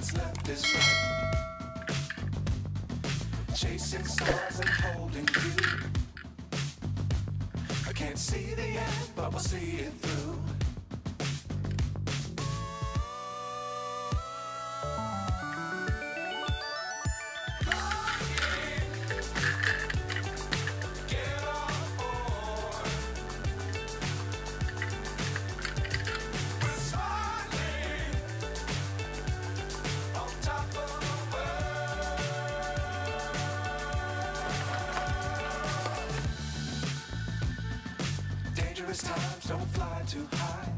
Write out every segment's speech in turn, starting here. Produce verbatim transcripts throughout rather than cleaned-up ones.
what's left is right. Chasing stars and holding you. I can't see the end, but we'll see it through. Dangerous times, don't fly too high.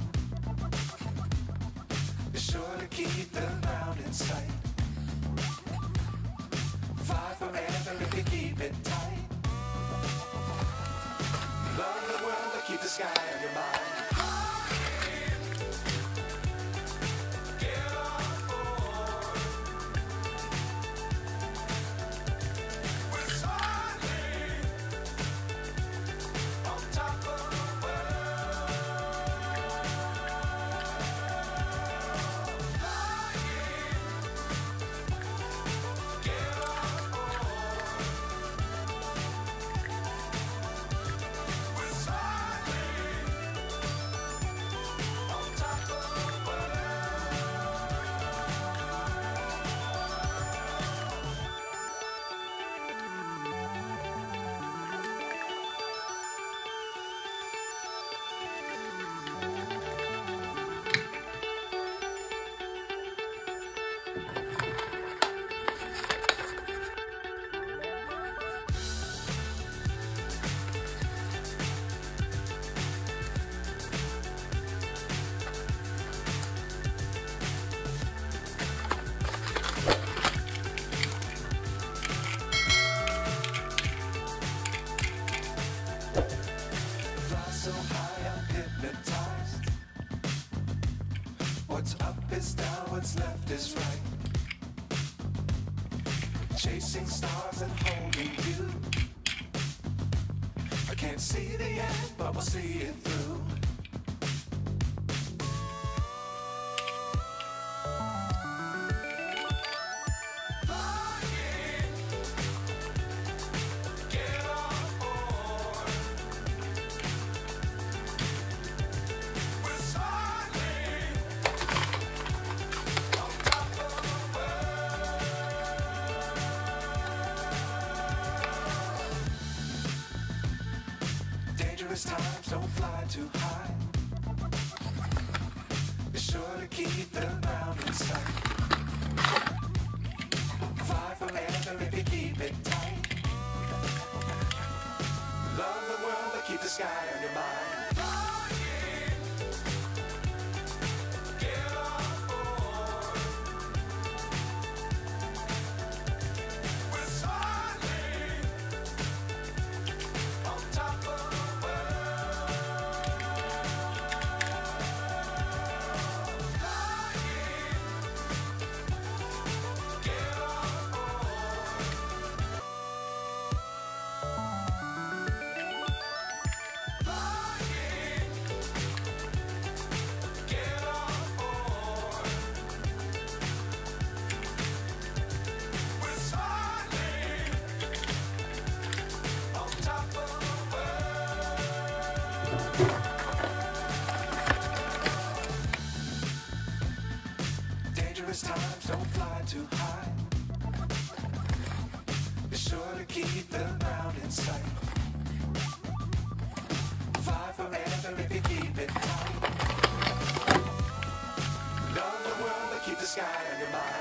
Be sure to keep the ground in sight. Fly forever if you keep it tight. Love the world, but keep the sky on your mind. What's up is down, what's left is right. Chasing stars and holding you. I can't see the end, but we'll see it through. Dangerous times, don't fly too high. Be sure to keep the ground in sight. Fly forever if you keep it tight. Love the world, but keep the sky on your mind. Dangerous times, don't fly too high. Be sure to keep the ground in sight. Fly forever if you keep it tight. Love the world, but keep the sky on your mind.